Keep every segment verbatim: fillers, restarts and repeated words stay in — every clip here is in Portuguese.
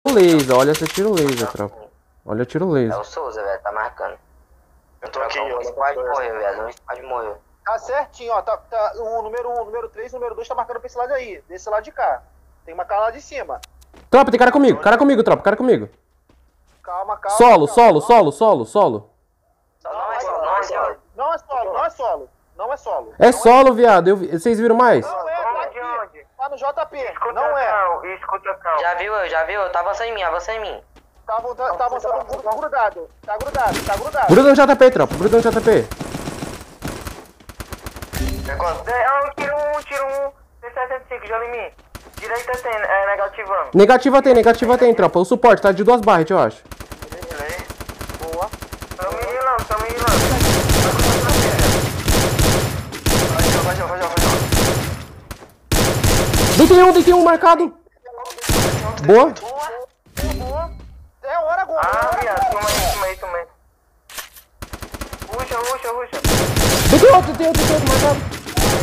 laser, olha esse tiro laser, tropa. Olha o tiro É laser. o Souza, velho, tá marcando. Eu tô aqui, Um ó. squad morreu, velho. Um squad morreu. Tá certinho, ó. Tá, tá, o número um, número três, número dois tá marcando pra esse lado aí. Desse lado de cá. Tem uma cara lá de cima. Tropa, tem cara comigo, cara comigo, tropa, cara comigo. Calma, calma. Solo, calma. solo, solo, solo, solo. Só não é solo, não é solo. Não é solo, não é solo. Não é solo. É solo, viado. Eu vi- Vocês viram mais? Não é, tá Onde, aqui. onde? Tá no J P. Escuta Não é. cal, escuta cal. Já viu eu, já viu eu. Tá avançando em mim, avançando em mim. Tá, tá, tá avançando gru- grudado. Tá grudado, tá grudado. Gruda no J P, tropa, gruda no J P. É quanto? É, um, tiro um, tiro um. Tem sessenta e cinco, já em mim. Direita tem, é negativão. Negativa tem, negativa tem, tropa. O suporte tá de duas barras, eu acho. Boa. Tamo mirando, tamo mirando. Vai, vai, vai, vai, vai. Deitei um, deitei um marcado. Boa. Boa, boa. É hora agora. é Ah, hora viado, agora. toma aí, toma aí, toma aí. Puxa, puxa, puxa. Deitei outro, deitei outro, deitei outro marcado.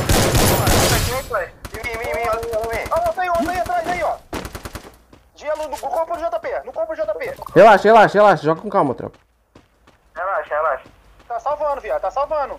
Ó, tem outro aí atrás aí, ó. Gelo no, no corpo do J P. No corpo do J P. Relaxa, relaxa, relaxa. Joga com calma, tropa. Relaxa, relaxa. Tá salvando, viado. Tá salvando.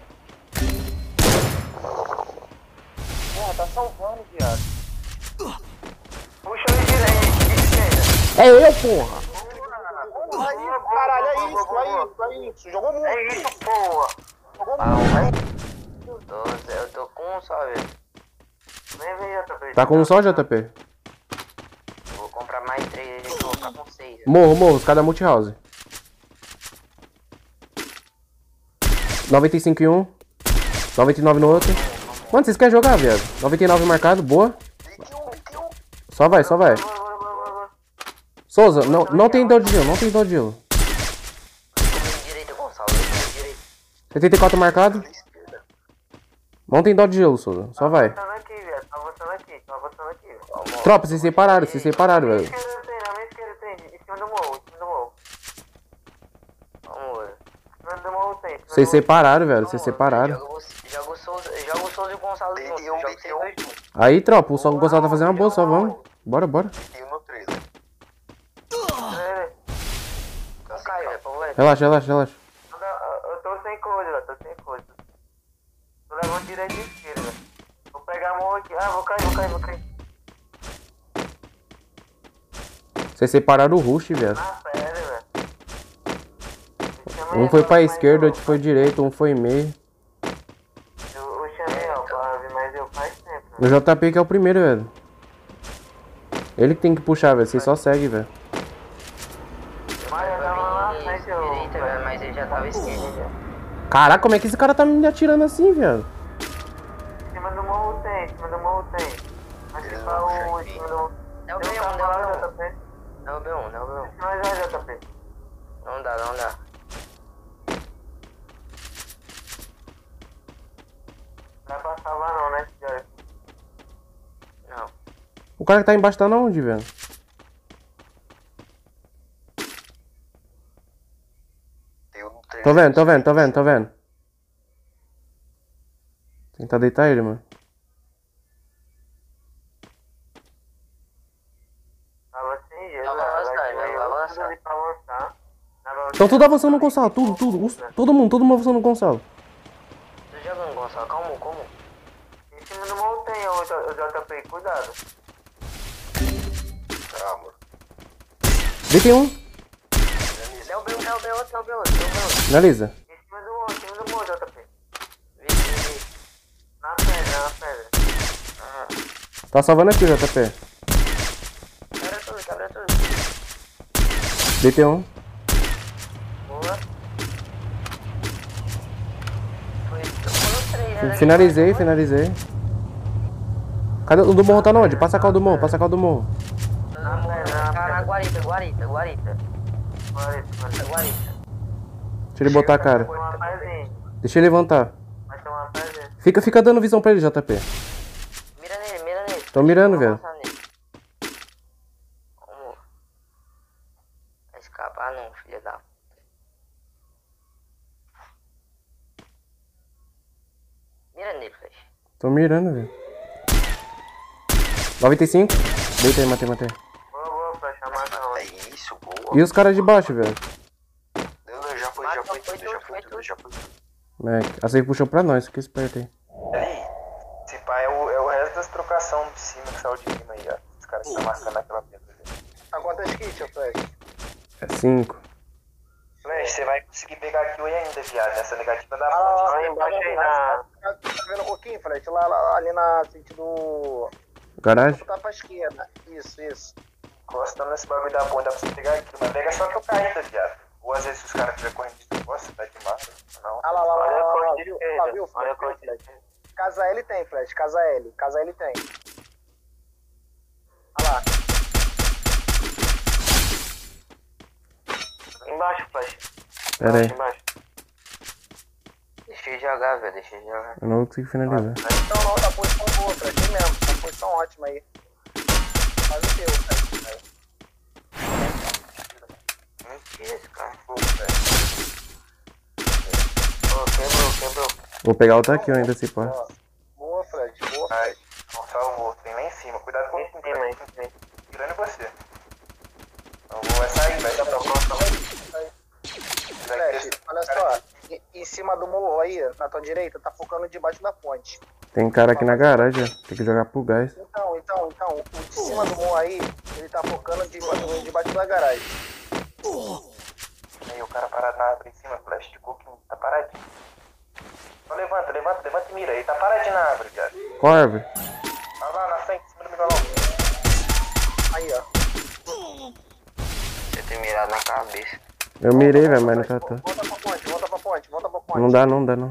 Porra, tá salvando, viado. Puxa o direito, esquerda. É eu, porra. Aí, caralho, é isso, é isso, é isso. Jogou muito. É isso, porra. Jogou Ah, muito. vai. Eu tô, eu tô com um só, velho. Vem, vem, J P. Tá com um só, J P? Vou comprar mais três, vou ficar com seis. Morro, morro, os caras da multihouse. noventa e cinco em um. noventa e nove no outro. Mano, vocês querem jogar, viado? noventa e nove marcado, boa. Só vai, só vai. Souza, não, não tem dó de gelo, não tem dó de gelo. Comigo direito, Gonçalo. Comigo direito. setenta e quatro marcado. Não tem dó de gelo, Souza. Só vai. Tá avançando aqui, viado. Tá avançando aqui, tá avançando aqui. Vamos. Tropa, vocês separaram, vocês separaram, Na velho. minha esquerda tem, na minha esquerda tem. Em cima do morro, em cima do morro. Vamos, velho. Em cima do morro tem. em cima do Vocês morro. separaram, velho. Vocês separaram. Joga o joga o Souza, joga o Souza e o Gonçalo junto. Joga vocês dois juntos. Aí, tropa, o Sol Gonçalo tá fazendo uma boa, só vamos. Bora, bora. É, Não cai, velho, pra moleque. Relaxa, relaxa, relaxa. eu- eu tô sem coisa, velho. Tô sem coisa. Tô levando direita e esquerda, velho. Vou pegar a mão aqui. Ah, vou cair, vou cair, vou cair. Vocês separaram o rush, velho. Ah, pera, velho. Um foi pra esquerda, outro foi direito, um foi meio. Eu, eu chamei, ó, pra vir, mas eu faz tempo, né? O J P que é o primeiro, velho. Ele que tem que puxar, velho. Vocês só seguem, velho. Mas eu tava lá na frente, eu... Direita, velho, mas ele já tava esquerda já. Caraca, como é que esse cara tá me atirando assim, velho? Em cima do morro tem, em cima do morro tem. Aqui tá o... Em cima do morro. É o Tem B um um, cara lá, não é o B um. J P. Não é o B um, não é o B um. Mas é, J P. Não dá, não dá. Não dá pra salvar não, né, senhora? Não. O cara que tá embaixo tá na onde, velho? Tô vendo, tô vendo, tô vendo, tô vendo. Tentar deitar ele, mano. Tava sem gelo, Vai avançar, vai- vai vai avançar. tudo ali pra avançar. Tava- Então tudo avançando no Gonçalo, tudo, tudo. os- todo mundo, todo mundo avançando no Gonçalo. Tô jogando, Gonçalo. Calma, como? Em cima do morro tem o J- o J P, cuidado. Calma. Deitei um. É o B um, é o B outro, é o B outro, é o B outro. Finaliza. Em cima do morro, em cima do morro, J P. Vi, vi, vi. Na pedra, na pedra. Ah, Tá salvando aqui, J P. quebra tudo, quebra tudo. Deitei um. Boa. Foi, foram três, né? Finalizei, finalizei. Cadê o do morro? Tá onde? Passa a cal do morro, passa a cal do morro. Na pedra, na, na guarita, guarita, guarita. Olha isso, mano. Guarita. Deixa ele botar a cara. Foi uma pezinha. Deixa ele levantar. Vai ser uma pezinha. Fica, fica dando visão pra ele, J P. Mira nele, mira nele. Tô mirando, Vamos velho. avançar nele. Vamos. Vai escapar não, filha da... Mira nele, Flash. Tô mirando, velho. noventa e cinco. Deita aí, matei, matei. Boa, boa, pra chamar não, hein. Isso, boa. E os caras de baixo, velho? Não, não, já foi, já foi tudo, já foi tudo, já foi tudo. Mac, a safe puxou pra nós, fica esperto aí. Ali, esse pá é o, é o resto das trocações de cima que saiu de cima aí, ó. Os caras que tá marcando naquela pedra ali. Tá quantas kits, Flash? É cinco. Flash, você vai conseguir pegar aqui hoje ainda, viado. Nessa negativa da Ah, ponte. lá, Lá lá embaixo aí na... Tá tá vendo um pouquinho, Flash? Lá, lá, ali na sentido... Garagem? Tá pra esquerda. Isso, isso. Encostando nesse bagulho da ponte, dá pra você pegar aqui. Mas pega só que eu caí, tá, viado? Ou às vezes se os caras estiverem correndo de negócio, tá de massa. Não. Ah lá, lá, lá, Olha a lá, lá, corte viu? esquerda. Lá, viu, Olha a Flash? corte Viu, Flash? esquerda. Casa L tem, Flash. Casa L. Casa L tem. Olha lá. Embaixo, Flash. Pera aí, Embaixo. Deixa eu jogar, velho, deixa eu jogar. eu não vou conseguir finalizar. Então, não, tá posição boa, Flash. Tem mesmo. Tá posição ótima aí. Faz o teu, Flash. Mentira esse cara. Pô, velho. Ô, quebrou, quebrou. Vou pegar o taquinho ainda, se pá. Boa. Boa, Flash. Boa, Ai, Flash. não salvou. Tem lá em cima. Cuidado com o cima, Tem, aí. Tirando você. Não vai sair, vai dar pra próxima. Flash, olha só. Em, em cima do morro aí, na tua direita, tá focando debaixo da ponte. Tem cara aqui na garagem, ó. Tem que jogar pro gás. Então, então, então, o de cima do morro aí, ele tá focando debaixo, debaixo da garagem. Aí o cara parado na árvore em cima, Flash de coquinho. Tá paradinho. Então levanta, levanta, levanta e mira. Ele tá paradinho na árvore, viado. Qual árvore? Olha lá na frente, em cima do migolão. Aí, ó. Você tem mirado na cabeça. Eu mirei, velho, mas não catou. Volta pra ponte, volta pra ponte, volta pra ponte. Não dá não, dá não.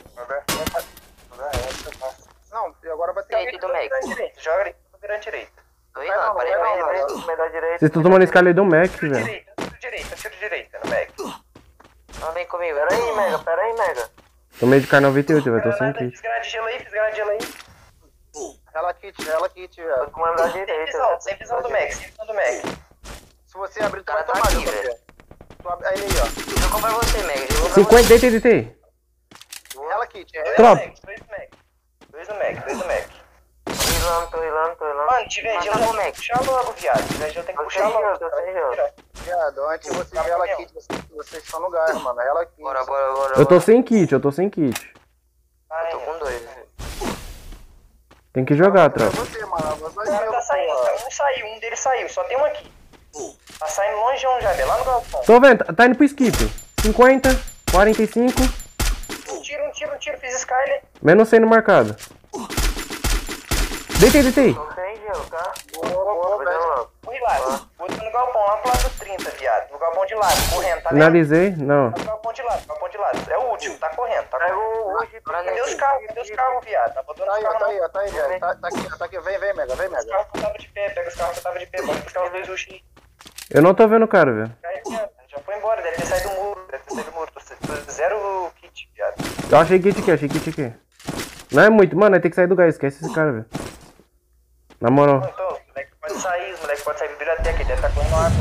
Não, e agora vai ter Tem aqui do Mac. Joga ali, virando direita. Tô Vai indo, não, parei, vai parei, não, parei. vai não. Melhor direita. Vocês estão tomando escala do Mac, Tiro velho. direita, tiro direita, tiro direita no Mac. Não, vem comigo. Pera aí, Mega, pera aí, Mega. Tomei de K noventa e oito, velho, tô sem Granada, kit. fiz granada de gelo aí, fiz granada de gelo aí. Ela kit, ela kit, Tô velho. comando da direita. Sem visão, sem visão do Mac, sem visão do Mac. Se você abrir, tu Cara, vai tá tomar, aqui, J P. velho. Tu abre- Aí, aí, ó. Jogou pra você, Meg. Jogou pra cinquenta, deitei, deitei. Ela kit, é. Tropa. Dois do Mac, dois do Mac, dois do Mac. você. Tô hilando, tô hilando, tô hilando. Mano, tiver Mata gelo, o tem que Mac. puxar logo, viado. Se tiver gelo, tem que Tô puxar sem logo. gelo, tô sem gelo. Viado, antes de você ver ela kit, vocês, vocês estão no gás, mano. Ela kit. Bora, bora, bora. Eu tô bora. sem kit, eu tô sem kit. Ai, Tô com dois. velho. Tem que jogar, É tropa. você, mano. Você O cara tá saindo, cara. Um saiu, um deles saiu, só tem um aqui. Tá saindo longe onde já, lá no galpão. Tô vendo, tá indo pro skip. cinquenta, quarenta e cinco, Um tiro, um tiro, um tiro, fiz Skyler. menos cem no marcado. Deitei, deitei. Tô sem gelo, tá? Boa, boa, Cuidado velho. lá. Corre lá, outro no galpão, lá pro lado do trinta, viado. No galpão de lado, correndo, tá vendo? Finalizei, não. Tá no galpão de lado, galpão de lado. É o último, tá correndo, tá Pega correndo. o hoje. Cadê os carros? Cadê os carros, viado? Tá botando Tá os aí, ó, carros tá não. aí, ó, tá aí, velho. Tá, tá aqui, ó, tá aqui. Vem, vem, Mega, vem, Os Mega. carros que eu tava de pé, pega os carros que eu tava de pé, pode puxar os dois rush aí. Eu não tô vendo o cara, velho. Aí, viado, já foi embora, deve ter saído do muro, deve ter saído do muro. Tô, tô zero kit, viado. Eu achei kit aqui, achei kit aqui. Não é muito, mano, tem que sair do gás, esquece esse cara, velho. Na moral. Então, os moleques podem sair, os moleques podem sair da biblioteca, ele deve estar correndo água.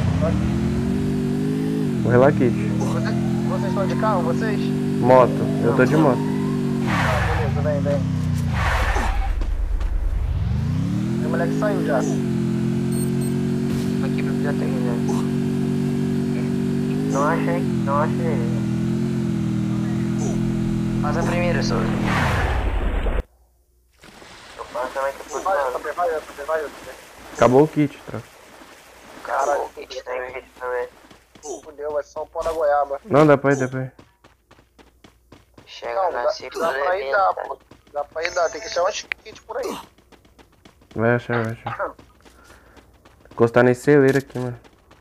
Vou relar kit. Vocês, vocês estão de carro, vocês? Moto, eu tô de moto. Ah, beleza, vem, vem. O moleque saiu já. Aqui pra biblioteca, né? Não achei, não achei. Passa primeiro, só. Tô passando aqui por Vai, cima. J P, vai, J P, vai, J P. Acabou o kit, tropa. Caralho, kit tem kit também. Fudeu, vai só o pó da goiaba. Não, dá pra ir, dá pra ir. Chega Não, na dá, círculo dá pra ir, dá, pô. Dá pra ir, dá. Tem que achar uns kits por aí. Vai achar, vai achar. Encostar nesse celeiro aqui, mano.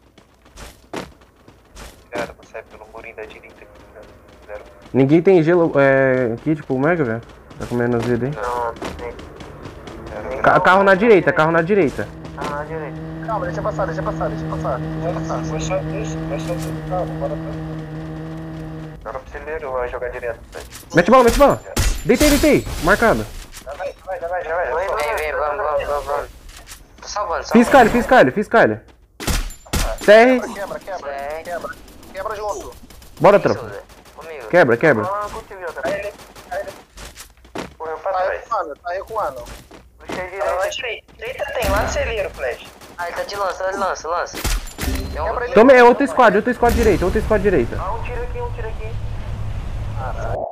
Cara, vou sair pelo murinho da direita aqui, cara. Zero. Ninguém tem gelo, é, kit pro Mega, velho? Tá com menos vida aí? Não, não tem. Zero. Ca- carro na direita, carro na direita. Ah, na direita. Calma, deixa passar, deixa passar, deixa passar. Deixa passar. Foi só isso, foi só isso. Calma, bora pra... Agora pra celeiro, vai jogar direto. Mete bala, mete bala. Deitei, deitei. Marcado. Já vai, já vai, já vai, já vai. Vem, vem, vamos, vamos, vamos, vamos. Tô salvando, Fiz salvando. calha, fiz calha, fiz calha. C R. Quebra, quebra, É. quebra. Quebra junto. Bora, Isso, tropa. Zé. Comigo. Quebra, quebra. Falando contigo, Jota. Aí ele, aí ele. Correu pra Tá trás. recuando, tá recuando. Puxei Ela vai direito. direita. Direita tem, lá no celeiro, Flash. Ah, ele tá de lança, tá de lança, lança. Tem um pra ele. Toma, é outro squad, outro squad direita, outro squad direita. Ah, um tiro aqui, um tiro aqui. Caralho.